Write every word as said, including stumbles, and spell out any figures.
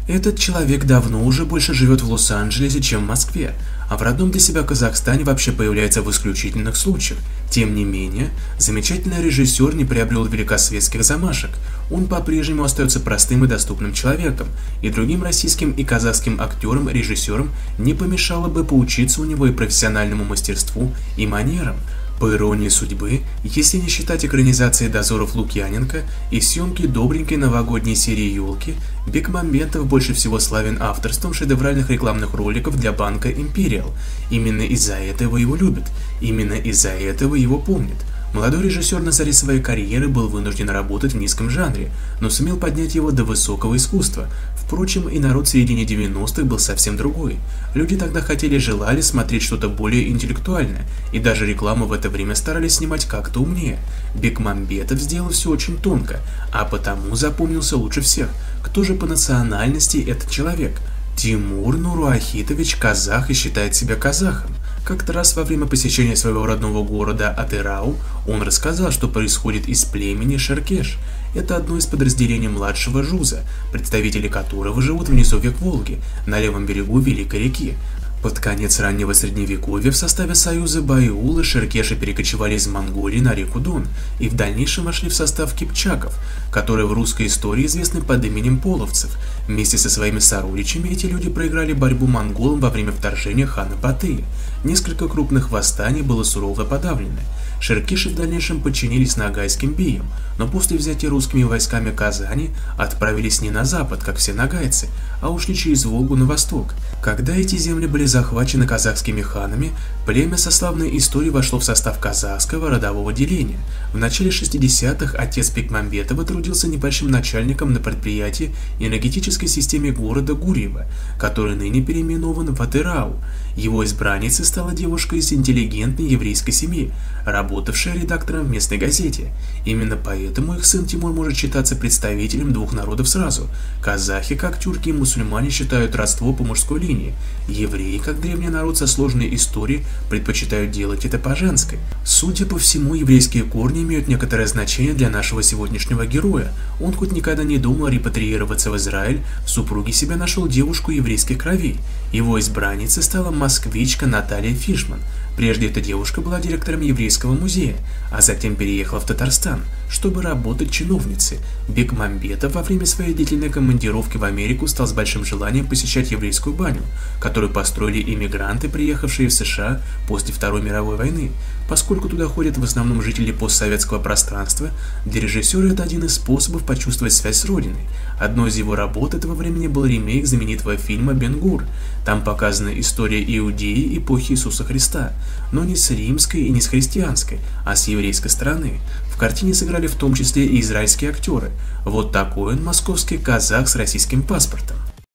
Этот человек давно уже больше живет в Лос-Анджелесе, чем в Москве, а в родном для себя Казахстане вообще появляется в исключительных случаях. Тем не менее, замечательный режиссер не приобрел великосветских замашек. Он по-прежнему остается простым и доступным человеком, и другим российским и казахским актерам-режиссерам не помешало бы поучиться у него и профессиональному мастерству, и манерам. По иронии судьбы, если не считать экранизации «Дозоров» Лукьяненко и съемки добренькой новогодней серии «Елки», Бекмамбетов больше всего славен авторством шедевральных рекламных роликов для банка «Империал». Именно из-за этого его любят, именно из-за этого его помнят. Молодой режиссер на заре своей карьеры был вынужден работать в низком жанре, но сумел поднять его до высокого искусства. Впрочем, и народ в середине девяностых был совсем другой. Люди тогда хотели и желали смотреть что-то более интеллектуальное, и даже рекламу в это время старались снимать как-то умнее. Бекмамбетов сделал все очень тонко, а потому запомнился лучше всех. Кто же по национальности этот человек? Тимур Нуруахитович казах и считает себя казахом. Как-то раз во время посещения своего родного города Атырау он рассказал, что происходит из племени Шеркеш. Это одно из подразделений младшего Жуза, представители которого живут в низовьях Волги, на левом берегу Великой реки. Под конец раннего средневековья в составе союза Байулы шеркеши перекочевали из Монголии на реку Дон и в дальнейшем вошли в состав кипчаков, которые в русской истории известны под именем половцев. Вместе со своими сородичами эти люди проиграли борьбу монголам во время вторжения хана Батыя. Несколько крупных восстаний было сурово подавлено. Шеркеши в дальнейшем подчинились нагайским биям, но после взятия русскими войсками Казани отправились не на запад, как все нагайцы, а ушли через Волгу на восток. Когда эти земли были захвачены казахскими ханами, племя со славной историей вошло в состав казахского родового деления. В начале шестидесятых отец Бекмамбетова трудился небольшим начальником на предприятии энергетической системе города Гурьева, который ныне переименован в Атырау. Его избранницей стала девушка из интеллигентной еврейской семьи, работавшая редактором в местной газете. Именно поэтому их сын Тимур может считаться представителем двух народов сразу. Казахи, как тюрки и мусульмане, считают родство по мужской линии. Евреи, как древний народ со сложной историей, предпочитают делать это по женской. Судя по всему, еврейские корни имеют некоторое значение для нашего сегодняшнего героя. Он хоть никогда не думал репатриироваться в Израиль, в супруге себя нашел девушку еврейских кровей. Его избранницей стала москвичка Наталья Фишман. Прежде эта девушка была директором еврейского музея, а затем переехала в Татарстан, чтобы работать чиновницей. Бекмамбетов во время своей длительной командировки в Америку стал с большим желанием посещать еврейскую баню, которую построили иммигранты, приехавшие в США после Второй мировой войны. Поскольку туда ходят в основном жители постсоветского пространства, для режиссера это один из способов почувствовать связь с родиной. Одной из его работ этого времени был ремейк знаменитого фильма «Бен-Гур». Там показана история Иудеи эпохи Иисуса Христа, но не с римской и не с христианской, а с еврейской стороны. В картине сыграли в том числе и израильские актеры. Вот такой он московский казах с российским паспортом.